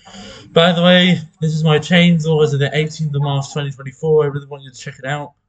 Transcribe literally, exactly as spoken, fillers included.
By the way, this is my chainsaw as of the eighteenth of March twenty twenty-four. I really want you to check it out.